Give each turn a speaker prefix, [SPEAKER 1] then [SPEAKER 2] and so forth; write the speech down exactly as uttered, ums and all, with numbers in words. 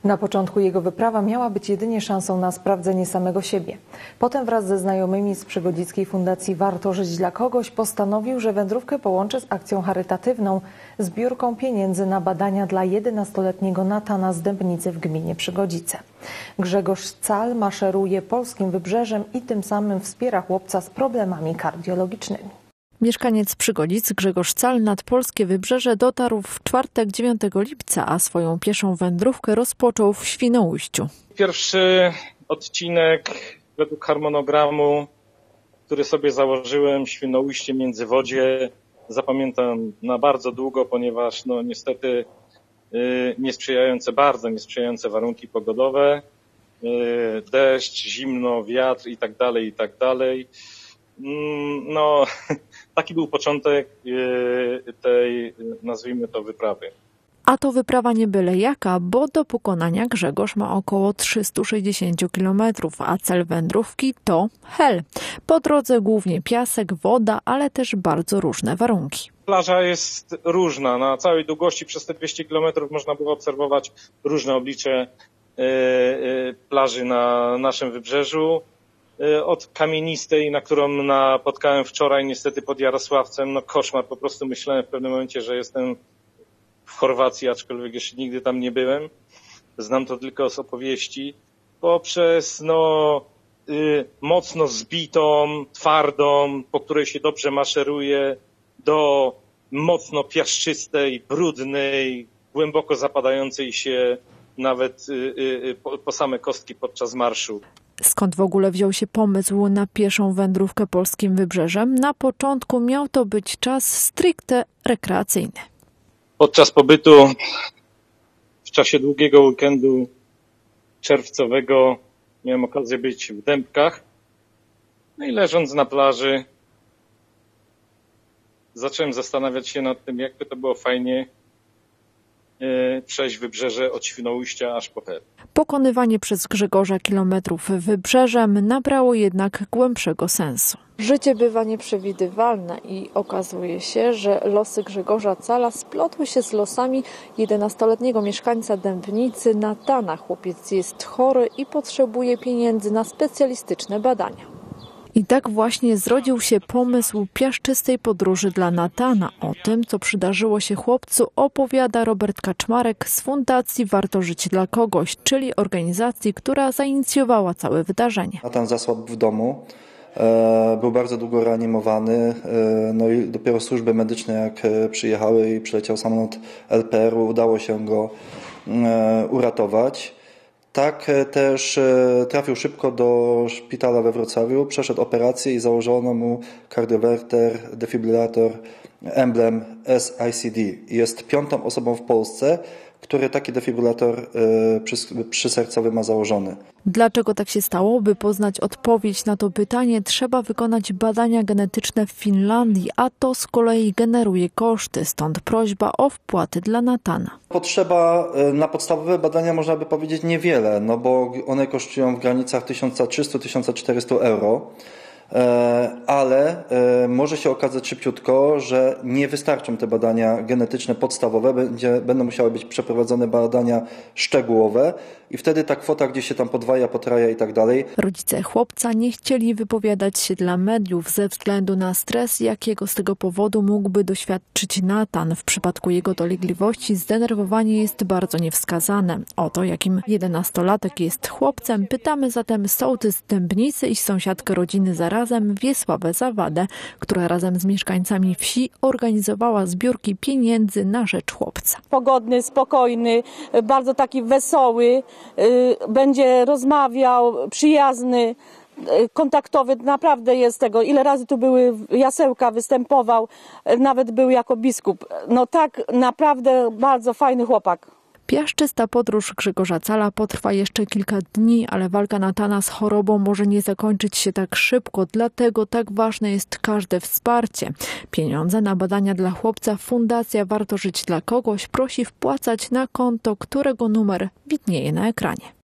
[SPEAKER 1] Na początku jego wyprawa miała być jedynie szansą na sprawdzenie samego siebie. Potem wraz ze znajomymi z Przygodzickiej Fundacji Warto Żyć dla Kogoś postanowił, że wędrówkę połączy z akcją charytatywną, zbiórką pieniędzy na badania dla jedenastoletniego Natana z Dębnicy w gminie Przygodzice. Grzegorz Cal maszeruje polskim wybrzeżem i tym samym wspiera chłopca z problemami kardiologicznymi.
[SPEAKER 2] Mieszkaniec Przygodzic Grzegorz Cal nad polskie wybrzeże dotarł w czwartek dziewiątego lipca, a swoją pieszą wędrówkę rozpoczął w Świnoujściu.
[SPEAKER 3] Pierwszy odcinek według harmonogramu, który sobie założyłem, Świnoujście, Międzywodzie, zapamiętam na bardzo długo, ponieważ no niestety yy, niesprzyjające, bardzo niesprzyjające warunki pogodowe, yy, deszcz, zimno, wiatr i tak dalej, i tak dalej. No, taki był początek tej, nazwijmy to, wyprawy.
[SPEAKER 2] A to wyprawa nie byle jaka, bo do pokonania Grzegorz ma około trzysta sześćdziesiąt kilometrów, a cel wędrówki to Hel. Po drodze głównie piasek, woda, ale też bardzo różne warunki.
[SPEAKER 3] Plaża jest różna. Na całej długości przez te dwieście kilometrów można było obserwować różne oblicze plaży na naszym wybrzeżu. Od kamienistej, na którą napotkałem wczoraj niestety pod Jarosławcem, no koszmar, po prostu myślałem w pewnym momencie, że jestem w Chorwacji, aczkolwiek jeszcze nigdy tam nie byłem. Znam to tylko z opowieści. Poprzez no y, mocno zbitą, twardą, po której się dobrze maszeruje, do mocno piaszczystej, brudnej, głęboko zapadającej się nawet y, y, po, po same kostki podczas marszu.
[SPEAKER 2] Skąd w ogóle wziął się pomysł na pieszą wędrówkę polskim wybrzeżem? Na początku miał to być czas stricte rekreacyjny.
[SPEAKER 3] Podczas pobytu, w czasie długiego weekendu czerwcowego, miałem okazję być w Dębkach. No i leżąc na plaży, zacząłem zastanawiać się nad tym, jakby to było fajnie przejść wybrzeże od Świnoujścia aż po Hel.
[SPEAKER 2] Pokonywanie przez Grzegorza kilometrów wybrzeżem nabrało jednak głębszego sensu. Życie bywa nieprzewidywalne i okazuje się, że losy Grzegorza Cala splotły się z losami jedenastoletniego mieszkańca Dębnicy Natana. Chłopiec jest chory i potrzebuje pieniędzy na specjalistyczne badania. I tak właśnie zrodził się pomysł piaszczystej podróży dla Natana. O tym, co przydarzyło się chłopcu, opowiada Robert Kaczmarek z Fundacji Warto Żyć dla Kogoś, czyli organizacji, która zainicjowała całe wydarzenie.
[SPEAKER 4] Natan zasłabł w domu, był bardzo długo reanimowany, no i dopiero służby medyczne jak przyjechały i przyleciał samolot L P R u, udało się go uratować. Tak też trafił szybko do szpitala we Wrocławiu, przeszedł operację i założono mu kardiowerter, defibrylator, emblem S I C D. Jest piątą osobą w Polsce, który taki defibrylator przysercowy ma założony.
[SPEAKER 2] Dlaczego tak się stało? By poznać odpowiedź na to pytanie, trzeba wykonać badania genetyczne w Finlandii, a to z kolei generuje koszty, stąd prośba o wpłaty dla Natana.
[SPEAKER 4] Potrzeba na podstawowe badania, można by powiedzieć, niewiele, no bo one kosztują w granicach tysiąc trzysta do tysiąc czterysta euro. Ale może się okazać szybciutko, że nie wystarczą te badania genetyczne podstawowe, będzie, będą musiały być przeprowadzone badania szczegółowe i wtedy ta kwota gdzieś się tam podwaja, potraja i tak dalej.
[SPEAKER 2] Rodzice chłopca nie chcieli wypowiadać się dla mediów ze względu na stres, jakiego z tego powodu mógłby doświadczyć Natan. W przypadku jego dolegliwości zdenerwowanie jest bardzo niewskazane. O to, jakim jedenastolatek jest chłopcem, pytamy zatem sołtys Dębnicy i sąsiadkę rodziny zarazem Wiesławę Zawadę, która razem z mieszkańcami wsi organizowała zbiórki pieniędzy na rzecz chłopca.
[SPEAKER 5] Pogodny, spokojny, bardzo taki wesoły, będzie rozmawiał, przyjazny, kontaktowy, naprawdę jest tego. Ile razy tu były jasełka, występował, nawet był jako biskup. No tak naprawdę bardzo fajny chłopak.
[SPEAKER 2] Piaszczysta podróż Grzegorza Cala potrwa jeszcze kilka dni, ale walka Natana z chorobą może nie zakończyć się tak szybko, dlatego tak ważne jest każde wsparcie. Pieniądze na badania dla chłopca Fundacja Warto Żyć dla Kogoś prosi wpłacać na konto, którego numer widnieje na ekranie.